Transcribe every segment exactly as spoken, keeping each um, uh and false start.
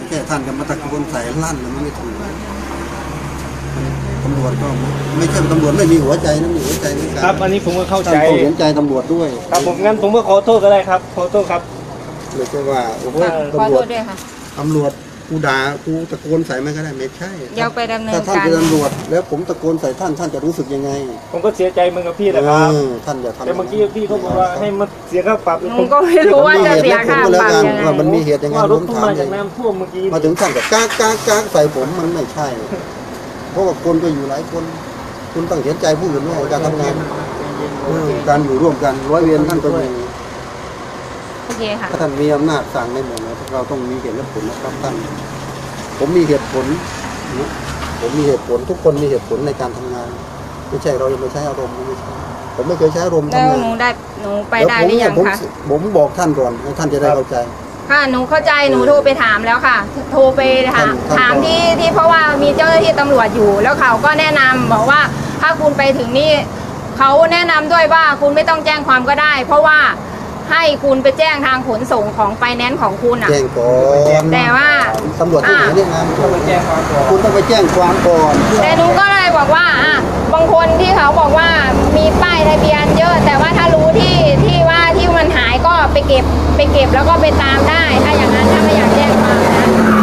แค่ท่านจะมาตะโกนใส่ลั่นมันไม่ถูกตำรวจก็ไม่ใช่ตำรวจไม่มีหัวใจนะมีหัวใจเหมือนกันครับอันนี้ผมก็เข้าใจต้องเห็นใจตำรวจด้วยครับผมงั้นผมก็ขอโทษก็ได้ครับขอโทษครับไม่ใช่ว่าโอ้โหขอโทตำรวจษด้วยค่ะตำรวจกูด่ากูตะโกนใส่ไม่ก็ได้ไม่ใช่เดี๋ยวไปดำเนินการถ้าท่านเป็นตำรวจแล้วผมตะโกนใส่ท่านท่านจะรู้สึกยังไงผมก็เสียใจเหมือนกับพี่นะครับท่านอย่าทำแต่เมื่อกี้พี่เขาบอกว่าให้มันเสียค่าปรับผมก็ไม่รู้ว่าจะเสียค่าปรับยังไงมันมีเหตุยังไงรถมาจากน้ำท่วมเมื่อกี้มาถึงท่านกับก้ากก้ากก้าใส่ผมมันไม่ใช่เพราะว่าคนก็อยู่หลายคนคุณต้องเห็นใจผู้อื่นด้วยการทำงานการอยู่ร่วมกันร้อยเวรท่านก็มีโอเคค่ะถ้าท่านมีอำนาจสั่งในหมู่เราต้องมีเหตุและผลนะครับท่านผมมีเหตุผลผมมีเหตุผลทุกคนมีเหตุผลในการทำงานไม่ใช่เราจะไม่ใช้อารมณ์ไม่ใช่ผมไม่เคยใช้อารมณ์ทำงานแล้วหนูได้หนูไปได้หรือยังคะผมบอกท่านก่อนให้ท่านจะได้เข้าใจค่ะหนูเข้าใจหนูโทรไปถามแล้วค่ะโทรไปถามถามที่ที่เพราะว่ามีเจ้าหน้าที่ตำรวจอยู่แล้วเขาก็แนะนำบอกว่าถ้าคุณไปถึงนี่เขาแนะนำด้วยว่าคุณไม่ต้องแจ้งความก็ได้เพราะว่าให้คุณไปแจ้งทางขนส่งของไฟแนนซ์ของคุณอ่ะแจ้งก่อนแต่ว่าตำรวจที่ไหนเนี่ยนะต้องไปแจ้งความก่อนคุณต้องไปแจ้งความก่อนแต่หนูก็เลยบอกว่าอ่ะบางคนที่เขาบอกว่ามีป้ายทะเบียนเยอะแต่ว่าถ้ารู้ที่ที่ว่าที่มันหายก็ไปเก็บไปเก็บแล้วก็ไปตามได้ถ้าอย่างนั้นถ้าไม่อยากแจ้งความนะ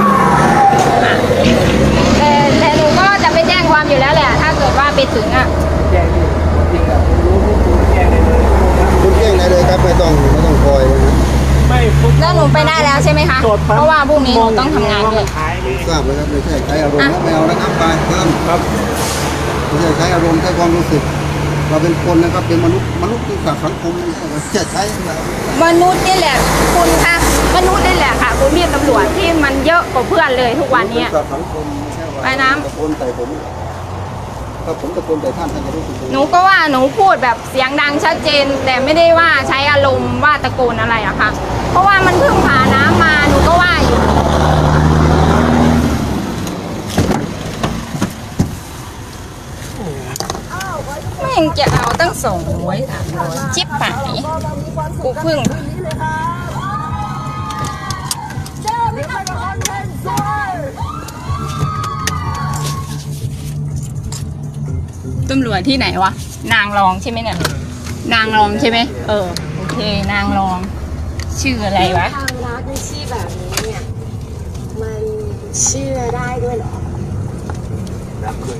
แต่แต่หนูก็จะไปแจ้งความอยู่แล้วแหละถ้าเกิดว่าไปถึงอ่ะแจ้งจริงอ่ะรู้รู้แจ้งได้เลยคุณแจ้งได้เลยครับไม่ต้องไม่ต้องคอยนะไม่แล้วหนูไปได้แล้วใช่ไหมคะเพราะว่าพรุ่งนี้หนูต้องทำงานด้วยทราบเลยครับไม่ใช่ใช้อารมณ์ไม่เอานะครับไปเพิ่มครับไม่ใช่ใช้อารมณ์ใช้ความรู้สึกเราเป็นคนนะครับเป็นมนุษย์มนุษย์ที่สังคมจะใช้มนุษย์นี่แหละคุณคะมนุษย์นี่แหละค่ะคุณพี่ตำรวจที่มันเยอะกว่าเพื่อนเลยทุกวันนี้ไปน้ำตะโกนใส่ผมถ้าผมตะโกนใส่ท่านท่านจะรู้สึกหนูก็ว่าหนูพูดแบบเสียงดังชัดเจนแต่ไม่ได้ว่าใช้อารมณ์ว่าตะโกนอะไรอะค่ะเพราะว่ามันเพิ่งผ่าน้ำมาหนูก็ว่าอยู่ไม่ยังจะเอาตั้งสองร้อยสามร้อยชิปไหนกูเพิ่งตำรวจที่ไหนวะนางรองใช่ไหมเนี่ยนางรองใช่ไหมเออโอเคนางรองชื่ออะไรวะทางรัฐในชื่อแบบนี้เนี่ยมันเชื่อได้ด้วยเหรอรับเลย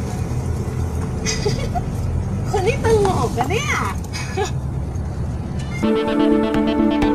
คนนี้ตลกอะเนี่ย